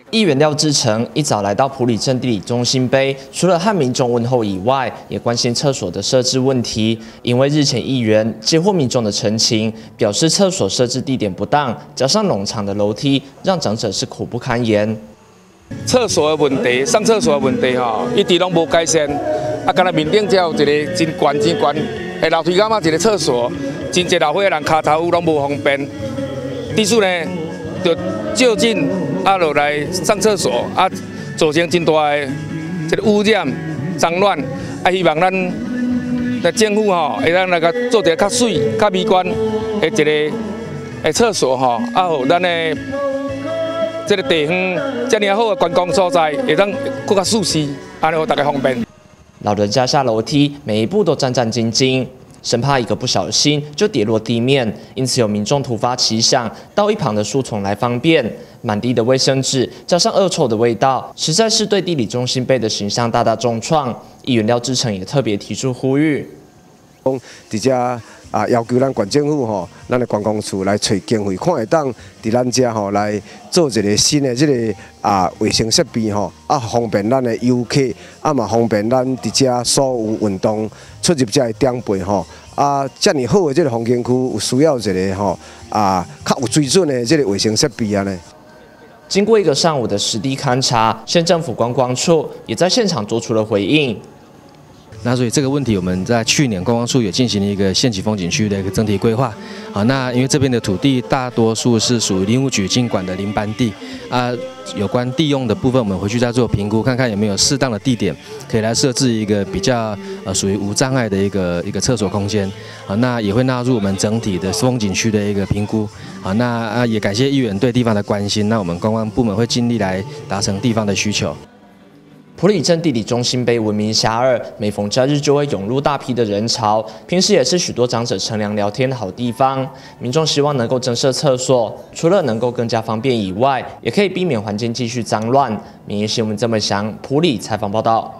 议员廖志成一早来到埔里镇地理中心碑，除了和民众问候以外，也关心厕所的设置问题。因为日前议员接获民众的陈情，表示厕所设置地点不当，加上冗长的楼梯，让长者是苦不堪言。 厕所的问题，上厕所的问题一直拢无改善。敢若面顶才有一个真悬的楼梯杆一个厕所，真侪老岁仔人骹头拢无方便。第四呢，就就近落来上厕所造成真大的这个污染、脏乱。希望咱政府会当来个做一个较水、较美观的一个厕所互咱的这个地方这么好的观光所在，会当更较舒适，安尼互大家方便。 老人家下楼梯，每一步都战战兢兢，生怕一个不小心就跌落地面，因此有民众突发奇想，到一旁的树丛来方便。满地的卫生纸，加上恶臭的味道，实在是对地理中心碑的形象大大重创。议员廖志成也特别提出呼吁， 伫遮要求咱县政府咱的观光处来找经费，看会当伫咱遮来做一个新的这个卫生设备方便咱的游客，嘛方便咱伫遮所有运动出入遮的长辈遮尔好的这个风景区，有需要一个较有水准的这个卫生设备安尼。 经过一个上午的实地勘查，县政府观光处也在现场做出了回应。 那所以这个问题，我们在去年观光处也进行了一个县级风景区的一个整体规划。好，那因为这边的土地大多数是属于林务局经管的林班地有关地用的部分，我们回去再做评估，看看有没有适当的地点可以来设置一个比较属于无障碍的一个厕所空间。好，那也会纳入我们整体的风景区的一个评估。好，那也感谢议员对地方的关心，那我们观光部门会尽力来达成地方的需求。 埔里镇地理中心碑闻名遐迩，每逢假日就会涌入大批的人潮。平时也是许多长者乘凉聊天的好地方。民众希望能够增设厕所，除了能够更加方便以外，也可以避免环境继续脏乱。民意新闻这么详，埔里采访报道。